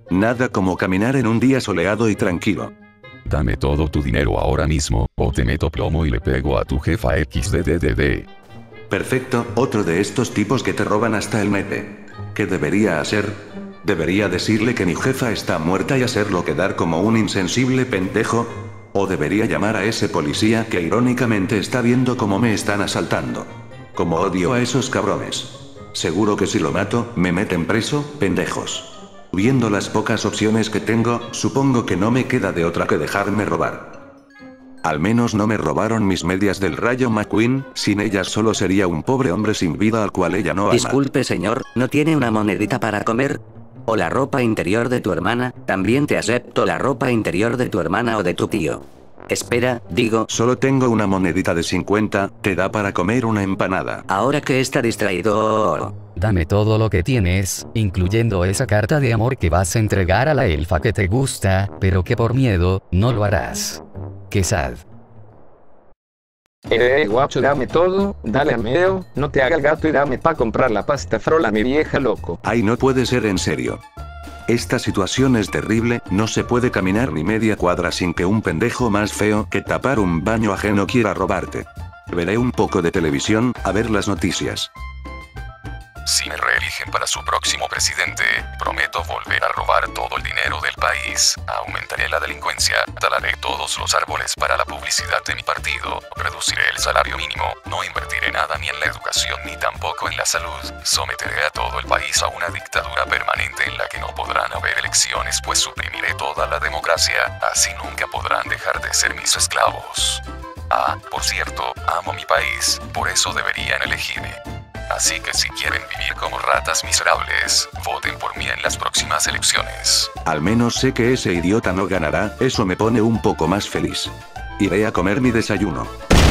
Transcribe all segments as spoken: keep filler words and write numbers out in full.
Nada como caminar en un día soleado y tranquilo. Dame todo tu dinero ahora mismo, o te meto plomo y le pego a tu jefa equis de de de de. Perfecto, otro de estos tipos que te roban hasta el nepe. ¿Qué debería hacer? ¿Debería decirle que mi jefa está muerta y hacerlo quedar como un insensible pendejo? ¿O debería llamar a ese policía que irónicamente está viendo cómo me están asaltando? Como odio a esos cabrones. Seguro que si lo mato, me meten preso, pendejos. Viendo las pocas opciones que tengo, supongo que no me queda de otra que dejarme robar. Al menos no me robaron mis medias del Rayo McQueen, sin ellas solo sería un pobre hombre sin vida al cual ella no ama. Disculpe señor, ¿no tiene una monedita para comer? ¿O la ropa interior de tu hermana? También te acepto la ropa interior de tu hermana o de tu tío. Espera, digo... Solo tengo una monedita de cincuenta, te da para comer una empanada. Ahora que está distraído... Dame todo lo que tienes, incluyendo esa carta de amor que vas a entregar a la elfa que te gusta, pero que por miedo, no lo harás. Qué sad. Eh, guacho, dame todo, dale Ameo, no te haga el gato y dame pa' comprar la pasta frola, mi vieja loco. Ay, no puede ser en serio. Esta situación es terrible, no se puede caminar ni media cuadra sin que un pendejo más feo que tapar un baño ajeno quiera robarte. Veré un poco de televisión, a ver las noticias. Si me reeligen para su próximo presidente, prometo volver a robar todo el dinero del país, aumentaré la delincuencia, talaré todos los árboles para la publicidad de mi partido, reduciré el salario mínimo, no invertiré nada ni en la educación ni tampoco en la salud, someteré a todo el país a una dictadura permanente en la que no podrán haber elecciones pues suprimiré toda la democracia, así nunca podrán dejar de ser mis esclavos. Ah, por cierto, amo mi país, por eso deberían elegirme. Así que si quieren vivir como ratas miserables, voten por mí en las próximas elecciones. Al menos sé que ese idiota no ganará, eso me pone un poco más feliz. Iré a comer mi desayuno.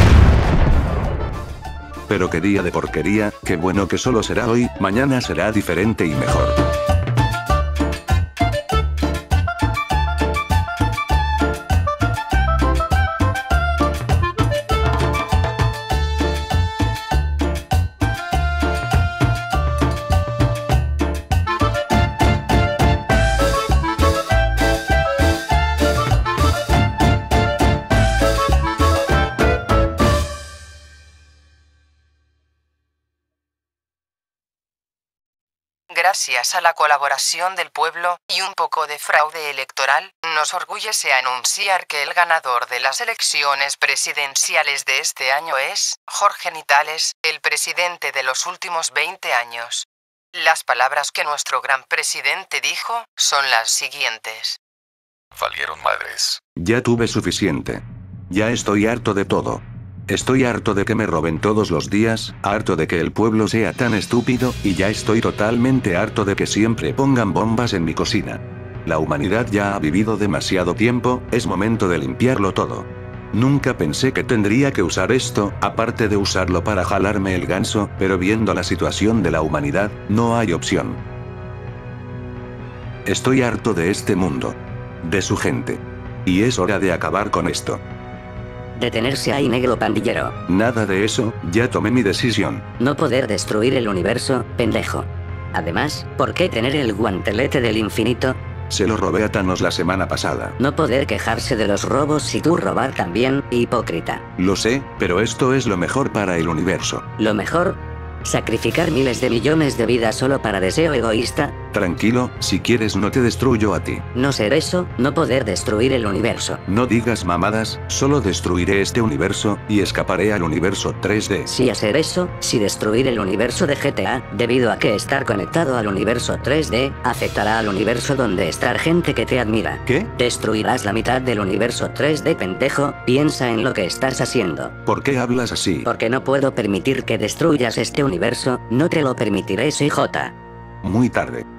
Pero qué día de porquería, qué bueno que solo será hoy, mañana será diferente y mejor. Gracias a la colaboración del pueblo, y un poco de fraude electoral, nos orgullece anunciar que el ganador de las elecciones presidenciales de este año es, Jorge Nitales, el presidente de los últimos veinte años. Las palabras que nuestro gran presidente dijo, son las siguientes. Valieron madres. Ya tuve suficiente. Ya estoy harto de todo. Estoy harto de que me roben todos los días, harto de que el pueblo sea tan estúpido, y ya estoy totalmente harto de que siempre pongan bombas en mi cocina. La humanidad ya ha vivido demasiado tiempo, es momento de limpiarlo todo. Nunca pensé que tendría que usar esto, aparte de usarlo para jalarme el ganso, pero viendo la situación de la humanidad, no hay opción. Estoy harto de este mundo. De su gente. Y es hora de acabar con esto. Detenerse ahí, negro pandillero. Nada de eso, ya tomé mi decisión. No poder destruir el universo, pendejo. Además, ¿por qué tener el guantelete del infinito? Se lo robé a Thanos la semana pasada. No poder quejarse de los robos y tú robar también, hipócrita. Lo sé, pero esto es lo mejor para el universo. ¿Lo mejor? ¿Sacrificar miles de millones de vidas solo para deseo egoísta? Tranquilo, si quieres no te destruyo a ti. No ser eso, no poder destruir el universo. No digas mamadas, solo destruiré este universo, y escaparé al universo tres D. Sí hacer eso, si destruir el universo de G T A, debido a que estar conectado al universo tres D, afectará al universo donde estar gente que te admira. ¿Qué? Destruirás la mitad del universo tres D, pendejo, piensa en lo que estás haciendo. ¿Por qué hablas así? Porque no puedo permitir que destruyas este universo, no te lo permitiré, C J. Muy tarde.